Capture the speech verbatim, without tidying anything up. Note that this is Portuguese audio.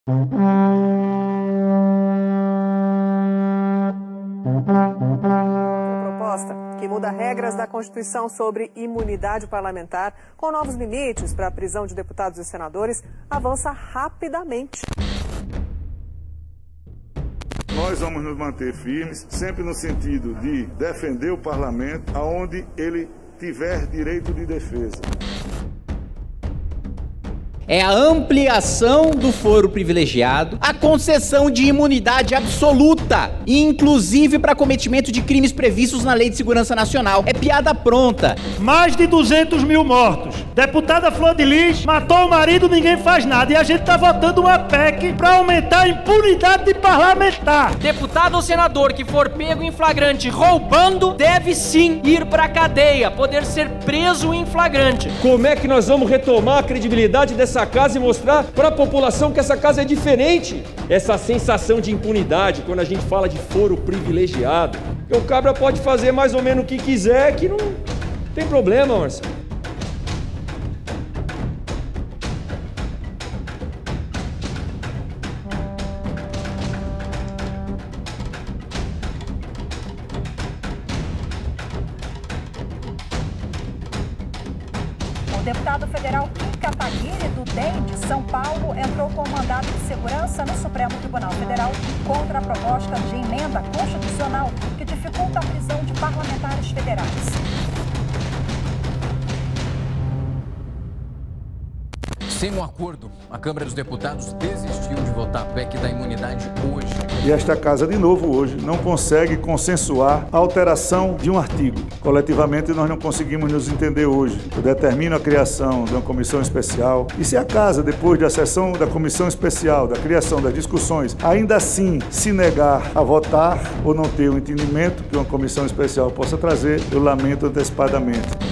Proposta que muda regras da Constituição sobre imunidade parlamentar, com novos limites para a prisão de deputados e senadores, avança rapidamente. Nós vamos nos manter firmes, sempre no sentido de defender o parlamento, aonde ele tiver direito de defesa. É a ampliação do foro privilegiado, a concessão de imunidade absoluta, inclusive para cometimento de crimes previstos na Lei de Segurança Nacional. É piada pronta. Mais de duzentos mil mortos. Deputada Flor de Lis matou o marido, ninguém faz nada. E a gente tá votando uma P E C para aumentar a impunidade de parlamentar. Deputado ou senador que for pego em flagrante roubando deve sim ir para cadeia, poder ser preso em flagrante. Como é que nós vamos retomar a credibilidade dessa casa e mostrar para a população que essa casa é diferente? Essa sensação de impunidade quando a gente fala de foro privilegiado. O cabra pode fazer mais ou menos o que quiser, que não tem problema, Marcelo. O deputado federal Kim Kataguiri, do D E M de São Paulo, entrou com mandado de segurança no Supremo Tribunal Federal contra a proposta de emenda constitucional que dificulta a prisão de parlamentares federais. Sem um acordo, a Câmara dos Deputados desistiu de votar a P E C da imunidade hoje. E esta casa, de novo hoje, não consegue consensuar a alteração de um artigo. Coletivamente, nós não conseguimos nos entender hoje. Eu determino a criação de uma comissão especial. E se a casa, depois da sessão da comissão especial, da criação das discussões, ainda assim se negar a votar ou não ter o entendimento que uma comissão especial possa trazer, eu lamento antecipadamente.